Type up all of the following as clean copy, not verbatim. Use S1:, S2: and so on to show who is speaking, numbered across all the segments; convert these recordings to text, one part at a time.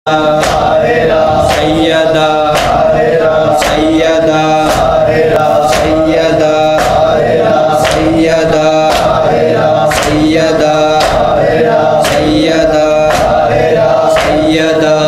S1: सैयदा सैयदा सैयदा सैयदा सैयदा सैयदा सैयदा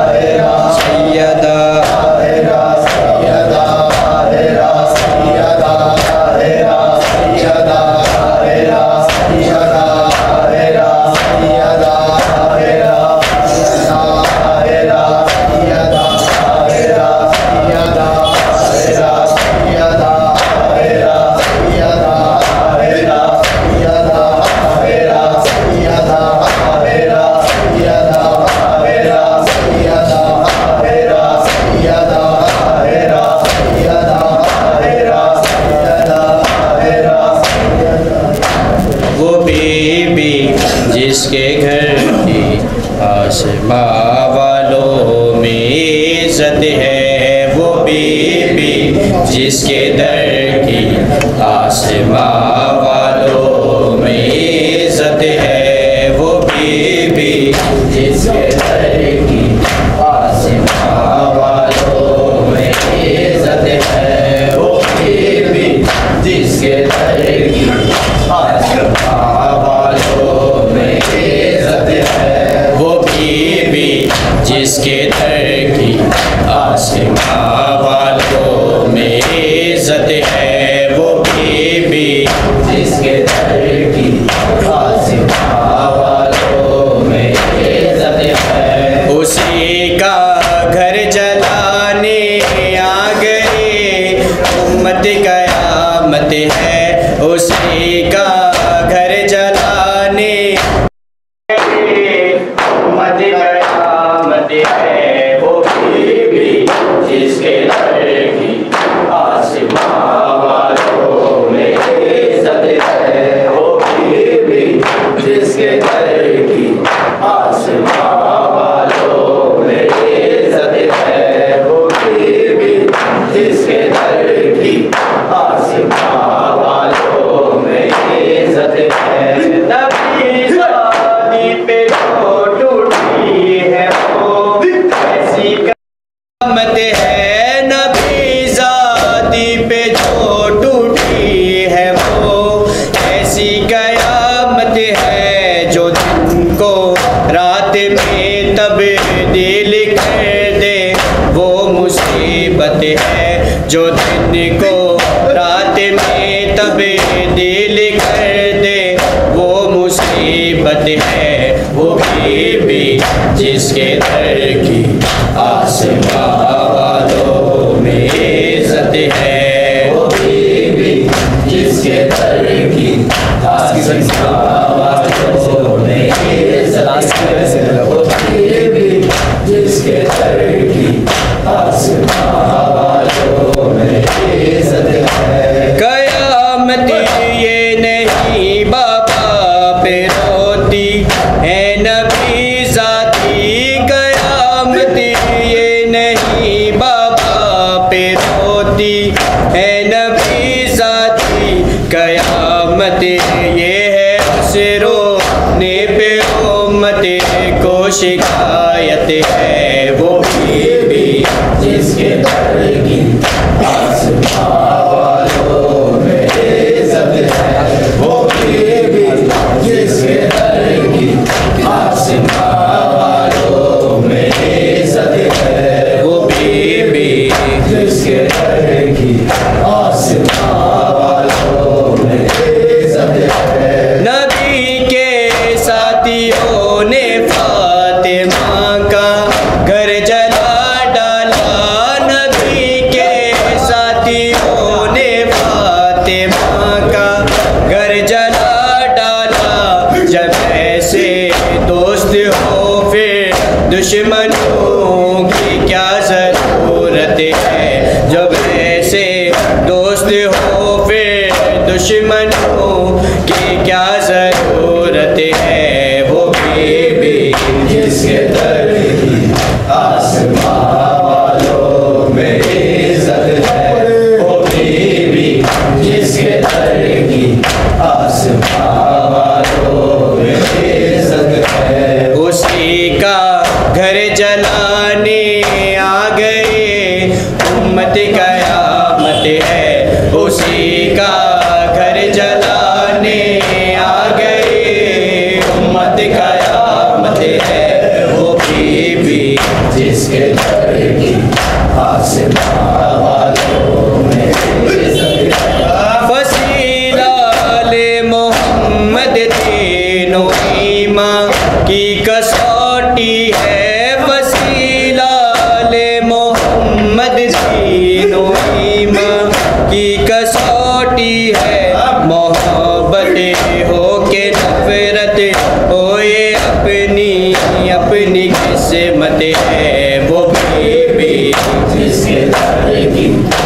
S1: जिसके घर की आसमां वालों में इज्जत है, वो बीबी जिसके दर की आसमां वालों में इज्जत है, वो बीबी जिसके दर की आसमां वालों में इज्जत है, वो बीबी जिसके दर की आसमां वालों में इज्जत है, वो बीबी जिसके दर की आसमां वालों में इज्जत है, वो बीबी जिसके दर की आसमां वालों में इज्जत है। उसी का घर जलाने आ गए उम्मत क़यामत है, उसी का घर जलाने उम्मत क़यामत है, वो बीबी जिसके दर की आसमां वालों में इज्जत है, वो बीबी जिसके दर की आसमां वालों में इज्जत है, वो बीबी जिसके दर की आसमां वालों में इज्जत है। नबी शादी पे जो टूटी है वो ऐसी क़यामत है, नबी शादी पे जो टूटी है वो ऐसी क़यामत है, जो दिन को रात में तब्दील कर दे वो मुसीबत है, जो दिन को रात में तब्दील कर दे वो मुसीबत है, वो बीबी जिसके दर की आसमां वालों में इज्जत है, वो बीबी जिसके दर की आसमां वालों में इज्जत है, वो बीबी जिसके दर की आसमां वालों में इज्जत है। क़यामत ये नहीं बाबा पे रोती है नबी ज़ाती, क़यामत ये नहीं बाबा पे रोती है नबी ज़ाती, क़यामत ये है उस रोने पे उम्मत को शिकायत है, वो बीबी जिसके दर की आसमां वालों में इज्जत है, वो बीबी जिसके दर की आसमां वालों में इज्जत है, वो बीबी जिसके दर की आसमां वालों में इज्जत है। नबी के साथियों ने फातिमा का घर जला डाला, नबी के साथियों ने फातिमा का घर जला डाला, जब ऐसे दोस्त हो फिर दुश्मनों की क्या ज़रूरत है, जब ऐसे दोस्त हो फिर दुश्मनों की क्या ज़रूरत है, वो बीबी जिसके दर की आसमां वालों में इज्जत है, वो बीबी जिसके दर की आसमां वालों में इज्जत है। उसी का घर जल जलाने आ गए। उम्मत क़यामत है उसी का घर जलाने आ गए। उम्मत क़यामत है वो बीबी जिसके घर की आसमां वालों में वसीला ले मोहम्मद तीनों ईमान की कसौटी है। वसीला ले मोहम्मद तीनों ईमान की कसौटी है। मोहब्बत हो के नफरत हो ये अपनी अपनी किस्मत है। वो बीबी जिसके घर की